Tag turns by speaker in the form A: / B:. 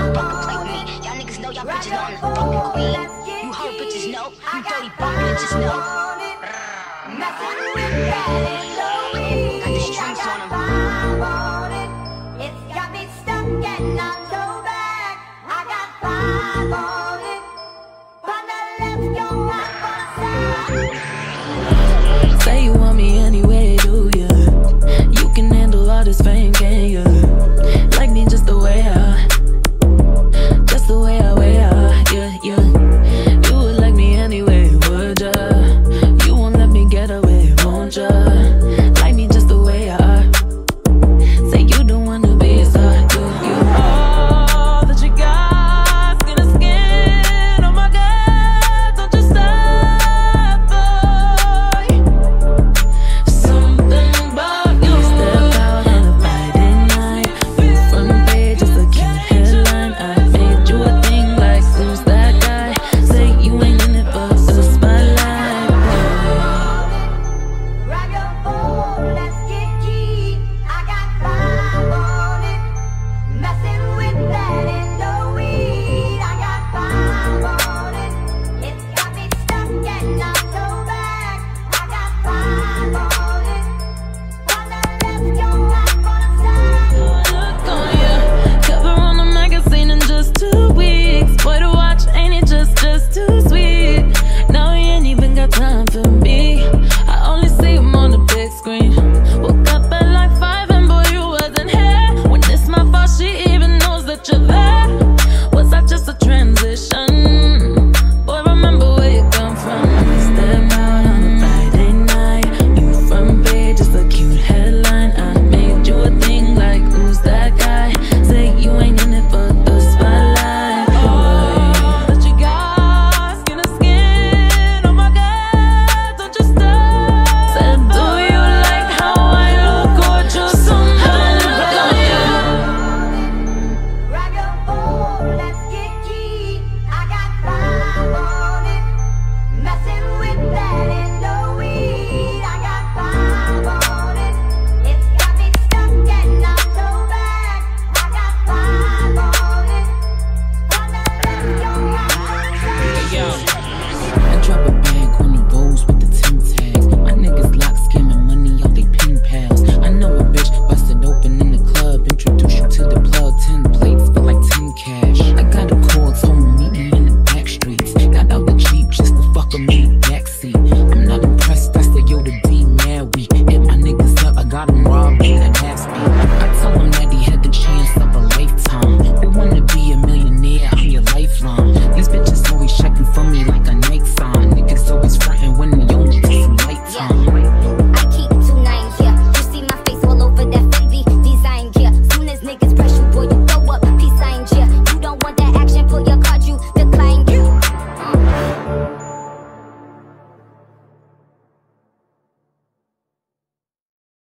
A: You fucking play with me. Y'all niggas know y'all bitches on the fucking queen. You hoe bitches know. You dirty bum bitches know.
B: Messing with daddy,
A: Got the strings on 'em.
B: It's got me stuck and I'm so back. I got 5 on